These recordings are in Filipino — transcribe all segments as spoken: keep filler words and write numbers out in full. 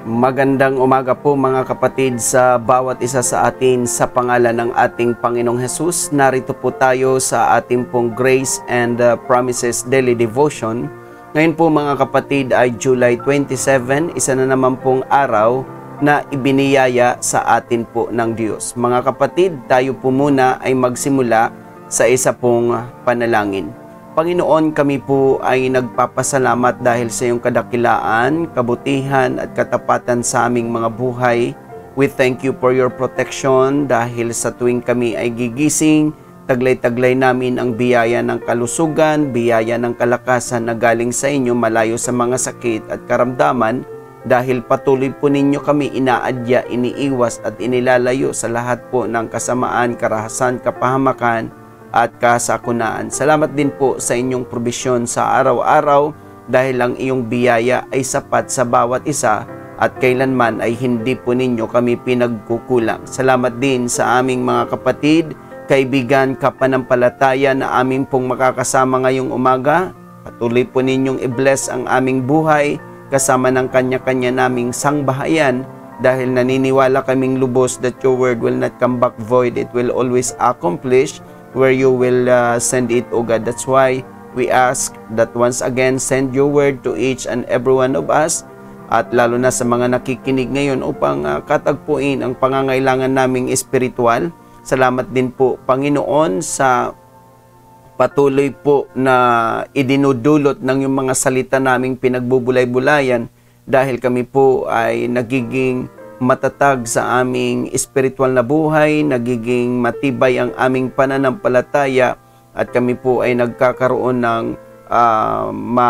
Magandang umaga po mga kapatid sa bawat isa sa atin sa pangalan ng ating Panginoong Hesus. Narito po tayo sa ating pong Grace and uh, Promises Daily Devotion. Ngayon po mga kapatid ay July twenty-seven, isa na naman pong araw na ibiniyaya sa atin po ng Diyos. Mga kapatid, tayo po muna ay magsimula sa isa pong panalangin. Panginoon, kami po ay nagpapasalamat dahil sa iyong kadakilaan, kabutihan at katapatan sa aming mga buhay. We thank you for your protection dahil sa tuwing kami ay gigising, taglay-taglay namin ang biyaya ng kalusugan, biyaya ng kalakasan na galing sa inyo malayo sa mga sakit at karamdaman dahil patuloy po ninyo kami inaadya, iniiwas at inilalayo sa lahat po ng kasamaan, karahasan, kapahamakan at kasakunaan. Salamat din po sa inyong probisyon sa araw-araw dahil ang iyong biyaya ay sapat sa bawat isa at kailanman ay hindi po ninyo kami pinagkukulang. Salamat din sa aming mga kapatid, kaibigan, kapanampalataya na aming pong makakasama ngayong umaga. Patuloy po ninyong i-bless ang aming buhay kasama ng kanya-kanya naming sangbahayan dahil naniniwala kaming lubos that your word will not come back void. It will always accomplish where you will uh, send it, O God. That's why we ask that once again, send your word to each and every one of us, at lalo na sa mga nakikinig ngayon upang uh, katagpuin ang pangangailangan naming espiritual. Salamat din po, Panginoon, sa patuloy po na idinudulot ng yung mga salita naming pinagbubulay-bulayan dahil kami po ay nagiging matatag sa aming espiritual na buhay, nagiging matibay ang aming pananampalataya at kami po ay nagkakaroon ng uh,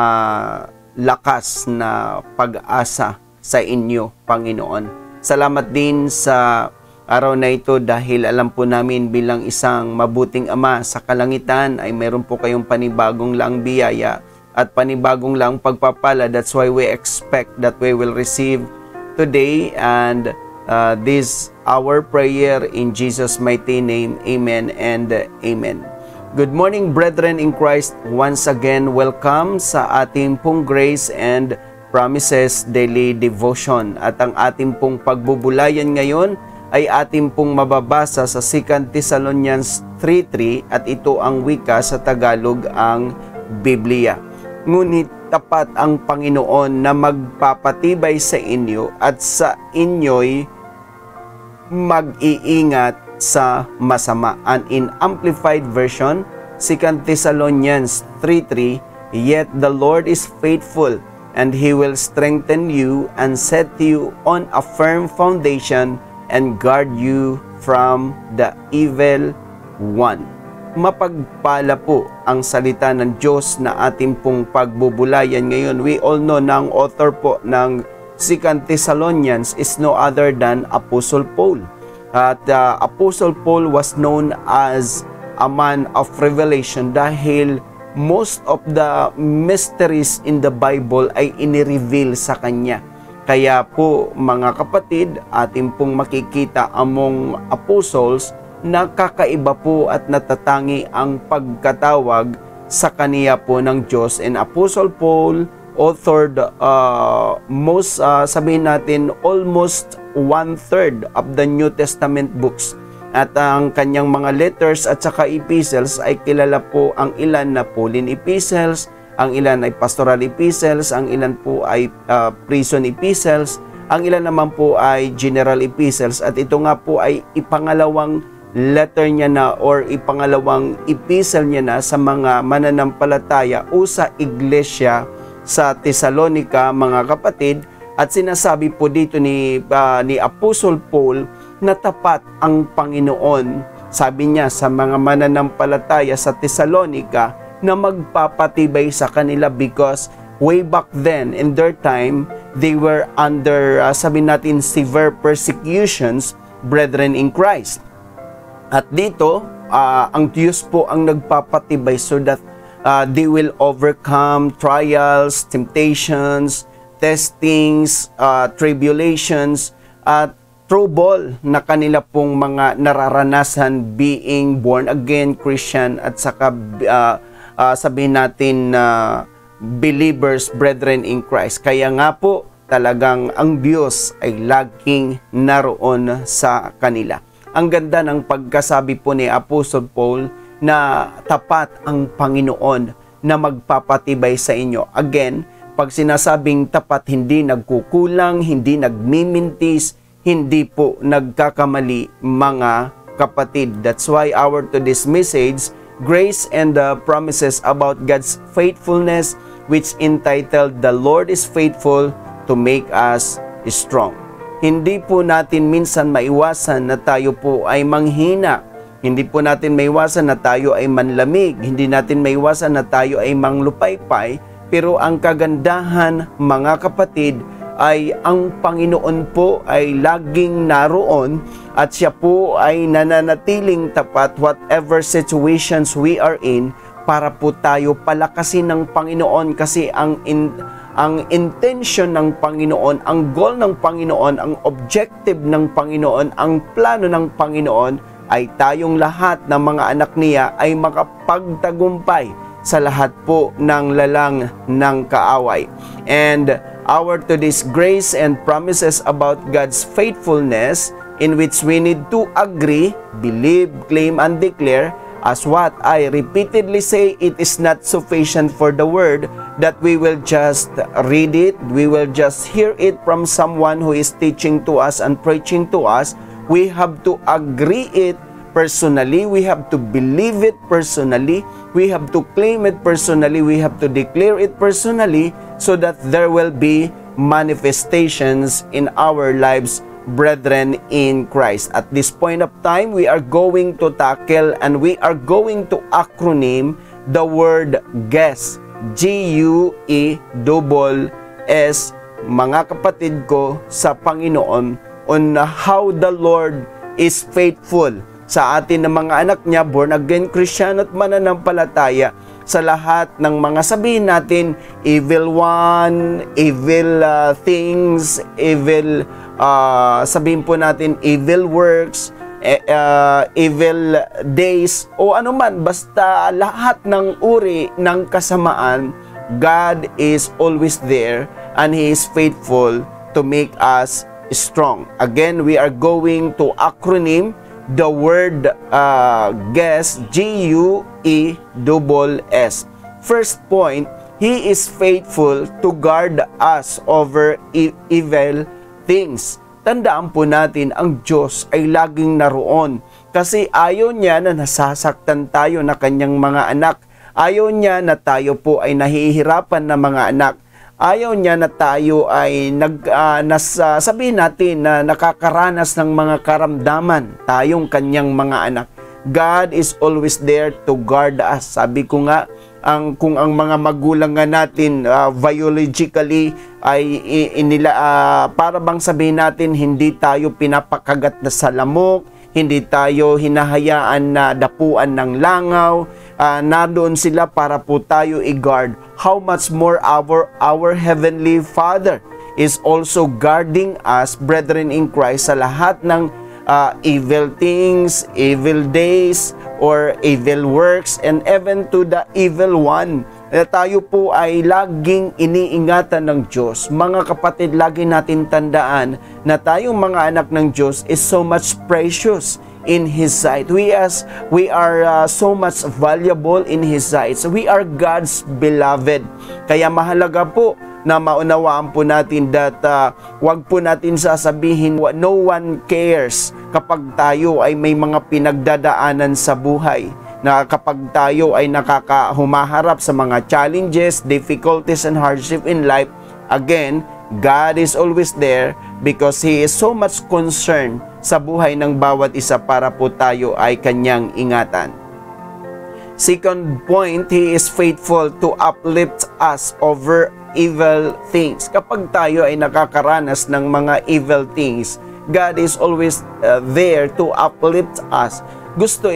malakas na pag-asa sa inyo, Panginoon. Salamat din sa araw na ito dahil alam po namin bilang isang mabuting Ama sa kalangitan ay meron po kayong panibagong lang biyaya at panibagong lang pagpapala. That's why we expect that we will receive today, and uh, this our prayer in Jesus' mighty name. Amen and amen. Good morning, brethren in Christ. Once again, welcome sa ating pong Grace and Promises Daily Devotion. At ang ating pong pagbubulayan ngayon ay ating pong mababasa sa Second Thessalonians three three at ito ang wika sa Tagalog, ang Biblia. Ngunit tapat ang Panginoon na magpapatibay sa inyo at sa inyo'y mag-iingat sa masama. And in Amplified Version, Second Thessalonians three three, yet the Lord is faithful, and He will strengthen you and set you on a firm foundation and guard you from the evil one. Mapagpala po ang salita ng Diyos na ating pong pagbubulayan ngayon. We all know na ang author po ng Second Thessalonians is no other than Apostle Paul. At uh, Apostle Paul was known as a man of revelation dahil most of the mysteries in the Bible ay inireveal sa kanya. Kaya po mga kapatid, ating pong makikita among apostles na kakaiba po at natatangi ang pagkatawag sa kaniya po ng Diyos. And Apostle Paul authored uh, most, uh, sabihin natin, almost one-third of the New Testament books. At ang kanyang mga letters at saka epistles ay kilala po ang ilan na Pauline epistles, ang ilan ay pastoral epistles, ang ilan po ay uh, prison epistles, ang ilan naman po ay general epistles. At ito nga po ay ipangalawang letter niya na or ipangalawang epistle niya na sa mga mananampalataya o sa iglesia sa Thessalonica, mga kapatid. At sinasabi po dito ni, uh, ni Apostle Paul na tapat ang Panginoon, sabi niya sa mga mananampalataya sa Thessalonica, na magpapatibay sa kanila because way back then in their time they were under uh, sabi natin severe persecutions, brethren in Christ. At dito, uh, ang Diyos po ang nagpapatibay so that uh, they will overcome trials, temptations, testings, uh, tribulations, at trouble na kanila pong mga nararanasan being born again Christian at saka uh, uh, sabihin natin na uh, believers, brethren in Christ. Kaya nga po, talagang ang Diyos ay laging naroon sa kanila. Ang ganda ng pagkasabi po ni Apostle Paul na tapat ang Panginoon na magpapatibay sa inyo. Again, pag sinasabing tapat, hindi nagkukulang, hindi nagmimintis, hindi po nagkakamali mga kapatid. That's why our today's message, Grace and the Promises about God's Faithfulness, which entitled, The Lord is Faithful to Make Us Strong. Hindi po natin minsan maiwasan na tayo po ay manghina. Hindi po natin maiwasan na tayo ay manlamig. Hindi natin maiwasan na tayo ay manglupaypay. Pero ang kagandahan, mga kapatid, ay ang Panginoon po ay laging naroon at siya po ay nananatiling tapat whatever situations we are in para po tayo palakasin ng Panginoon, kasi ang in, ang intention ng Panginoon, ang goal ng Panginoon, ang objective ng Panginoon, ang plano ng Panginoon ay tayong lahat ng mga anak niya ay makapagtagumpay sa lahat po ng lalang ng kaaway. And our today's grace and promises about God's faithfulness, in which we need to agree, believe, claim, and declare, as what I repeatedly say, it is not sufficient for the word that we will just read it, we will just hear it from someone who is teaching to us and preaching to us. We have to agree it personally, we have to believe it personally, we have to claim it personally, we have to declare it personally, so that there will be manifestations in our lives, brethren in Christ. At this point of time, we are going to tackle and we are going to acronym the word GUES. G U E S S, mga kapatid ko sa Panginoon, on how the Lord is faithful sa atin ng mga anak niya, born again Christian at mananampalataya, sa lahat ng mga sabihin natin, evil one, evil uh, things, evil, uh, sabihin po natin, evil works, uh, evil days, o ano man, basta lahat ng uri ng kasamaan, God is always there and He is faithful to make us strong. Again, we are going to acronym the word uh, GUES, G U E S S. First point, He is faithful to guard us over e- evil things. Tandaan po natin, ang Diyos ay laging naroon kasi ayaw niya na nasasaktan tayo na kanyang mga anak. Ayaw niya na tayo po ay nahihirapan na mga anak. Ayaw niya na tayo ay nag, uh, nasa, sabihin natin na nakakaranas ng mga karamdaman tayong kanyang mga anak. God is always there to guard us. Sabi ko nga, ang, kung ang mga magulang nga natin uh, biologically ay inila, uh, para bang sabihin natin hindi tayo pinapakagat na sa lamok, hindi tayo hinahayaan na dapuan ng langaw, uh, nadoon sila para po tayo i-guard. How much more our, our Heavenly Father is also guarding us, brethren in Christ, sa lahat ng uh, evil things, evil days, or evil works, and even to the evil one. Na tayo po ay laging iniingatan ng Diyos. Mga kapatid, lagi natin tandaan na tayong mga anak ng Diyos is so much precious in His sight. We as we are uh, so much valuable in His sight. So we are God's beloved. Kaya mahalaga po na maunawaan po natin that uh, wag po natin sasabihin no one cares kapag tayo ay may mga pinagdadaanan sa buhay. Na kapag tayo ay nakakahumaharap sa mga challenges, difficulties, and hardship in life, again, God is always there because He is so much concerned sa buhay ng bawat isa para po tayo ay Kanyang ingatan. Second point, He is faithful to uplift us over evil things. Kapag tayo ay nakakaranas ng mga evil things, God is always uh, there to uplift us. Gusto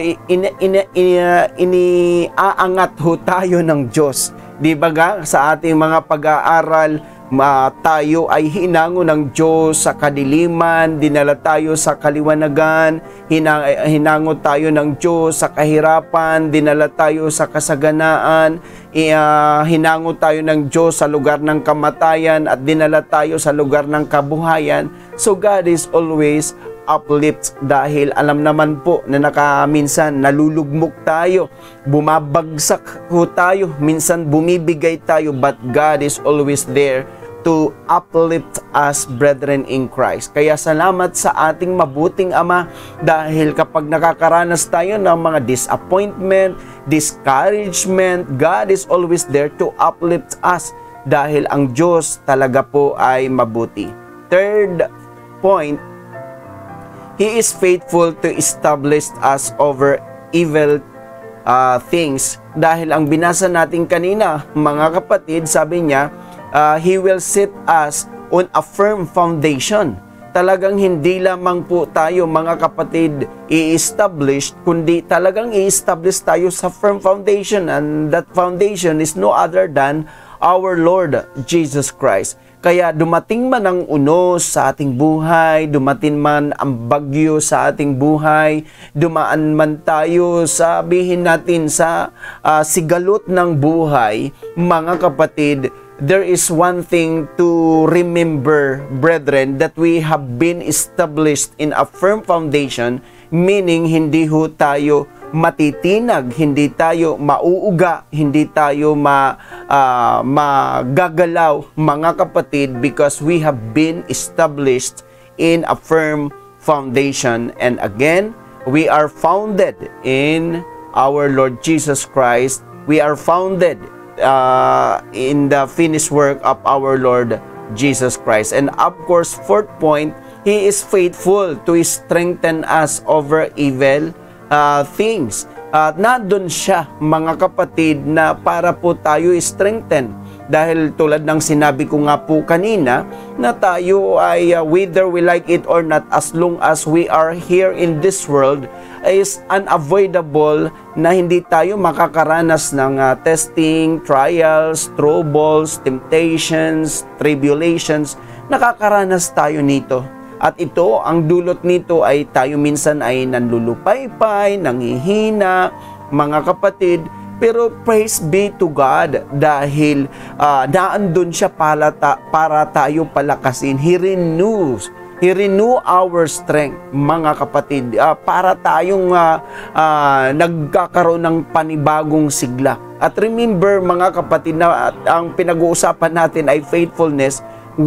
ini-aangat ho tayo ng Diyos. Di ba ga, sa ating mga pag-aaral, Ma, tayo ay hinango ng Diyos sa kadiliman, dinala tayo sa kaliwanagan, hinang, hinango tayo ng Diyos sa kahirapan, dinala tayo sa kasaganaan, i, uh, hinango tayo ng Diyos sa lugar ng kamatayan at dinala tayo sa lugar ng kabuhayan. So God is always uplifts dahil alam naman po na nakaminsan nalulugmok tayo, bumabagsak ho tayo, minsan bumibigay tayo, but God is always there to uplift us, brethren in Christ. Kaya salamat sa ating mabuting Ama dahil kapag nakakaranas tayo ng mga disappointment, discouragement, God is always there to uplift us dahil ang Diyos talaga po ay mabuti. Third point, He is faithful to establish us over evil uh, things. Dahil ang binasa natin kanina, mga kapatid, sabi niya, uh, He will set us on a firm foundation. Talagang hindi lamang po tayo, mga kapatid, i-establish, kundi talagang i-establish tayo sa firm foundation. And that foundation is no other than our Lord Jesus Christ. Kaya dumating man ang unos sa ating buhay, dumating man ang bagyo sa ating buhay, dumaan man tayo, sabihin natin sa uh, sigalot ng buhay, mga kapatid, there is one thing to remember, brethren, that we have been established in a firm foundation, meaning hindi ho tayo matitinag, hindi tayo mauuga, hindi tayo ma, uh, magagalaw, mga kapatid, because we have been established in a firm foundation. And again, we are founded in our Lord Jesus Christ. We are founded uh, in the finished work of our Lord Jesus Christ. And of course, fourth point, He is faithful to strengthen us over evil Uh, things. At uh, nandun siya, mga kapatid, na para po tayo strengthen. Dahil tulad ng sinabi ko nga po kanina, na tayo ay uh, whether we like it or not, as long as we are here in this world, is unavoidable na hindi tayo makakaranas ng uh, testing, trials, troubles, temptations, tribulations. Nakakaranas tayo nito. At ito, ang dulot nito ay tayo minsan ay nanlulupaypay, nangihina, mga kapatid. Pero praise be to God dahil uh, naandun siya para, ta- para tayo palakasin. He renews. He renew our strength, mga kapatid, uh, para tayong uh, uh, nagkakaroon ng panibagong sigla. At remember, mga kapatid, na uh, ang pinag-uusapan natin ay faithfulness.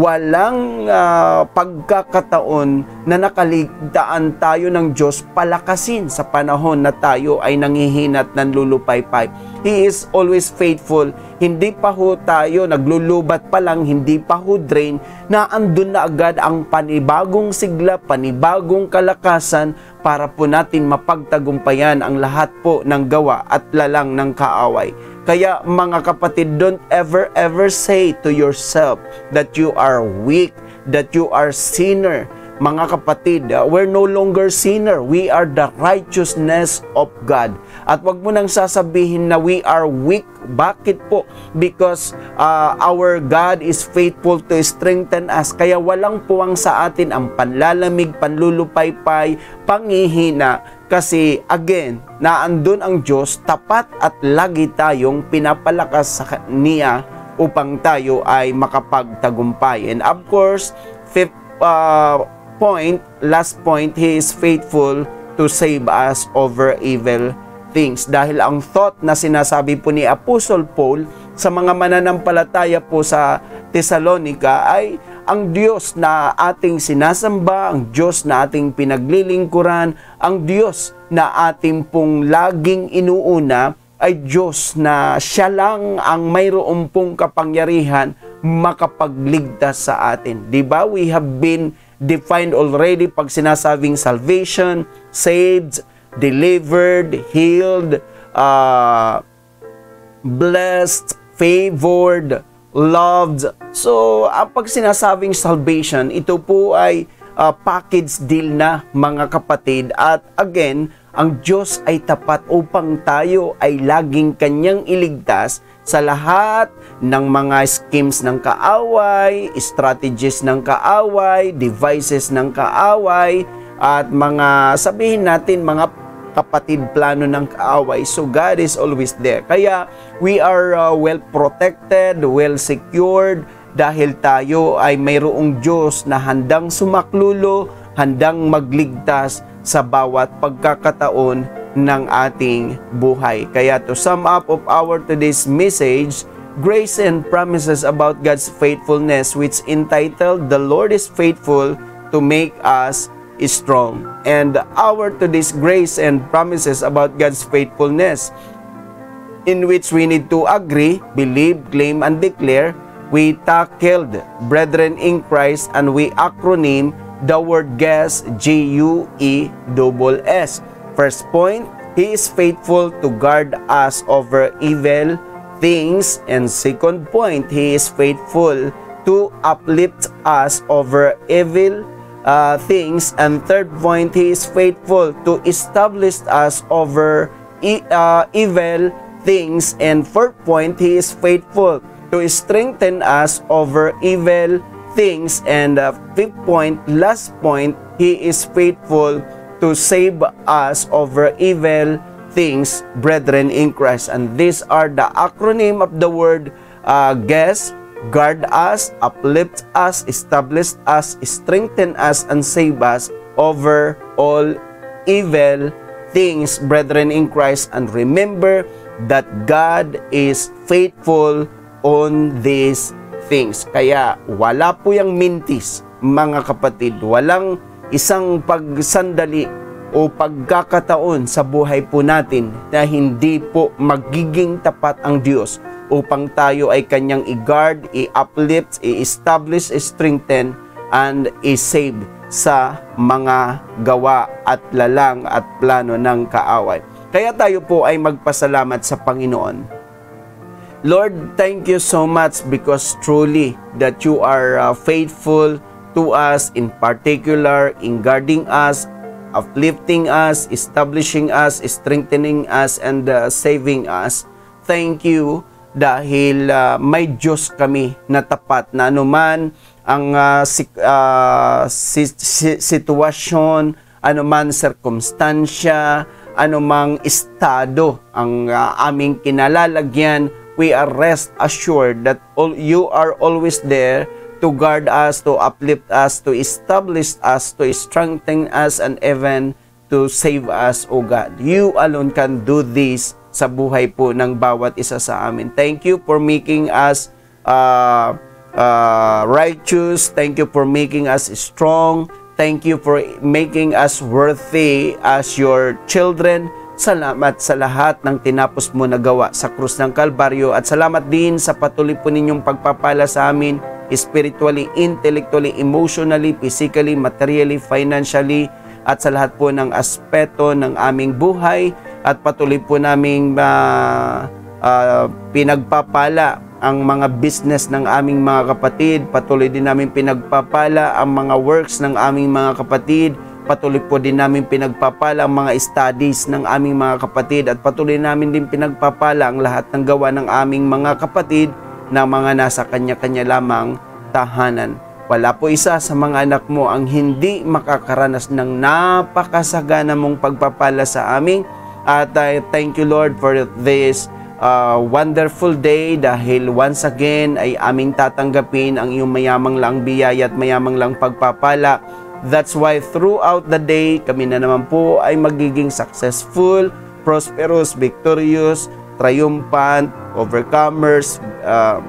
Walang uh, pagkakataon na nakaligtaan tayo ng Diyos palakasin sa panahon na tayo ay nanghihina at nanlulupaypay. He is always faithful. Hindi pa ho tayo naglulubat pa lang, hindi pa ho drain, na andun na agad ang panibagong sigla, panibagong kalakasan para po natin mapagtagumpayan ang lahat po ng gawa at lalang ng kaaway. Kaya mga kapatid, don't ever ever say to yourself that you are weak, that you are sinner. Mga kapatid, uh, we're no longer sinner. We are the righteousness of God. At wag mo nang sasabihin na we are weak. Bakit po? Because uh, our God is faithful to strengthen us. Kaya walang puwang sa atin ang panlalamig, panlulupaypay, pangihina. Kasi again, naandun ang Diyos, tapat at lagi tayong pinapalakas sa niya upang tayo ay makapagtagumpay. And of course, fifth uh, point, last point, He is faithful to save us over evil things. Dahil ang thought na sinasabi po ni Apostle Paul sa mga mananampalataya po sa Thessalonica ay ang Diyos na ating sinasamba, ang Diyos na ating pinaglilingkuran, ang Diyos na ating pong laging inuuna ay Diyos na siya lang ang mayroon pong kapangyarihan makapagligtas sa atin. Diba? We have been defined already pag sinasabing salvation, saved, delivered, healed, uh, blessed, favored, loved. So, ang pag sinasabing salvation, ito po ay uh, package deal na, mga kapatid. At again, ang Diyos ay tapat upang tayo ay laging Kanyang iligtas sa lahat ng mga schemes ng kaaway, strategies ng kaaway, devices ng kaaway, at mga sabihin natin mga kapatid plano ng kaaway. So God is always there. Kaya we are uh, well protected, well secured, dahil tayo ay mayroong Diyos na handang sumaklulo, handang magligtas sa bawat pagkakataon ng ating buhay. Kaya to sum up of our today's message, Grace and Promises about God's faithfulness, which entitled, The Lord is Faithful to Make Us Strong. And our today's grace and promises about God's faithfulness, in which we need to agree, believe, claim, and declare. We tackled Brethren in Christ, and we acronym the word GUES, G U E S S. First point, He is faithful to guard us over evil things. And second point, He is faithful to uplift us over evil Uh, things. And third point, He is faithful to establish us over e uh, evil things. And fourth point, He is faithful to strengthen us over evil things. And uh, fifth point, last point, He is faithful to save us over evil things, brethren in Christ. And these are the acronym of the word uh, GUES: guard us, uplift us, establish us, strengthen us, and save us over all evil things, brethren in Christ. And remember that God is faithful on these things. Kaya wala po yung mintis, mga kapatid. Walang isang pagsandali o pagkakataon sa buhay po natin na hindi po magiging tapat ang Diyos upang tayo ay Kanyang i-guard, i-uplift, i-establish, i-strengthen, and i-save sa mga gawa at lalang at plano ng kaaway. Kaya tayo po ay magpasalamat sa Panginoon. Lord, thank you so much because truly that you are uh, faithful to us, in particular in guarding us, uplifting us, establishing us, strengthening us, and uh, saving us. Thank you dahil uh, may Diyos kami na tapat na anuman ang uh, si, uh, si, si, sitwasyon, anuman sirkumstansya, anumang estado ang uh, aming kinalalagyan, we are rest assured that all, you are always there to guard us, to uplift us, to establish us, to strengthen us, and even to save us, O God. You alone can do this sa buhay po ng bawat isa sa amin. Thank you for making us uh, uh, righteous. Thank you for making us strong. Thank you for making us worthy as your children. Salamat sa lahat ng tinapos mo na gawa sa krus ng Kalbaryo, at salamat din sa patuloy po ninyong pagpapala sa amin spiritually, intellectually, emotionally, physically, materially, financially, at sa lahat po ng aspeto ng aming buhay. At patuloy po naming uh, uh, pinagpapala ang mga business ng aming mga kapatid. Patuloy din namin pinagpapala ang mga works ng aming mga kapatid. Patuloy po din namin pinagpapala ang mga studies ng aming mga kapatid. At patuloy namin din pinagpapala ang lahat ng gawa ng aming mga kapatid na mga nasa kanya-kanya lamang tahanan. Wala po isa sa mga anak mo ang hindi makakaranas ng napakasagana mong pagpapala sa amin. At I uh, thank you, Lord, for this uh, wonderful day, dahil once again ay aming tatanggapin ang iyong mayamang lang biyaya at mayamang lang pagpapala. That's why throughout the day, kami na naman po ay magiging successful, prosperous, victorious, triumphant, overcomers, uh,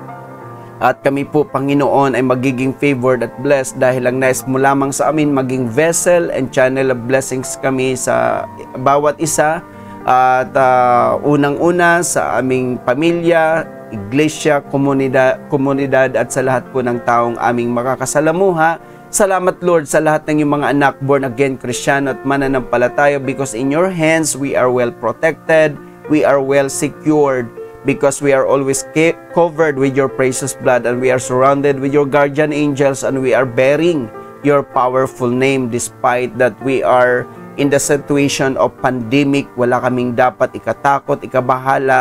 at kami po, Panginoon, ay magiging favored at blessed dahil ang nais mo lamang sa amin maging vessel and channel of blessings kami sa bawat isa. At uh, unang-una sa aming pamilya, iglesia, komunidad, komunidad at sa lahat po ng taong aming makakasalamuha. Salamat, Lord, sa lahat ng iyong mga anak, born again Kristiyano at mananampalataya, because in your hands we are well protected, we are well secured, because we are always covered with your precious blood, and we are surrounded with your guardian angels, and we are bearing your powerful name despite that we are in the situation of pandemic. Wala kaming dapat ikatakot, ikabahala,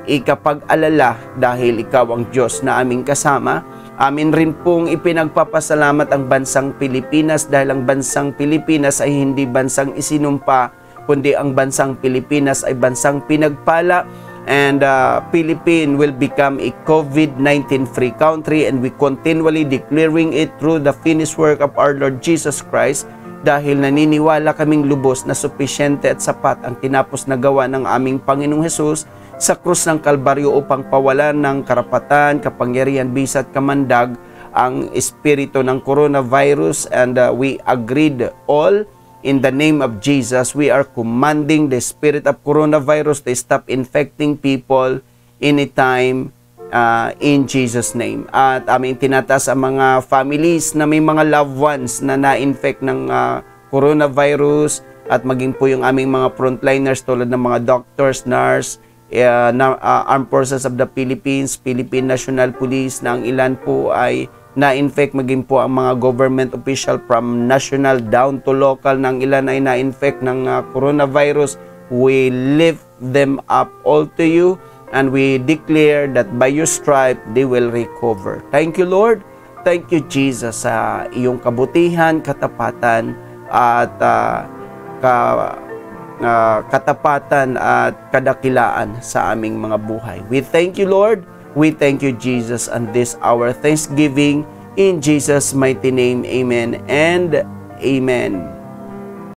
ikapag-alala dahil ikaw ang Diyos na aming kasama. Amin rin pong ipinagpapasalamat ang bansang Pilipinas dahil ang bansang Pilipinas ay hindi bansang isinumpa, kundi ang bansang Pilipinas ay bansang pinagpala. And uh, Philippines will become a COVID nineteen free country, and we continually declaring it through the finished work of our Lord Jesus Christ, dahil naniniwala kaming lubos na supisyente at sapat ang tinapos na gawa ng aming Panginoong Hesus sa krus ng Kalbaryo upang pawalan ng karapatan, kapangyarihan, bisa at kamandag ang espiritu ng coronavirus. And uh, we agreed all in the name of Jesus. We are commanding the spirit of coronavirus to stop infecting people anytime uh, in Jesus' name. At aming tinataas ang mga families na may mga loved ones na na-infect ng uh, coronavirus, at maging po yung aming mga frontliners tulad ng mga doctors, nurse, uh, na, uh, Armed Forces of the Philippines, Philippine National Police, na ang ilan po ay na-infect, maging po ang mga government official from national down to local, ng ilan ay na-infect ng uh, coronavirus. We lift them up all to you, and we declare that by your stripe they will recover. Thank you, Lord. Thank you, Jesus, sa iyong kabutihan, katapatan at uh, ka, uh, katapatan at kadakilaan sa aming mga buhay. We thank you, Lord. We thank you, Jesus, on this our thanksgiving. In Jesus' mighty name, amen and amen.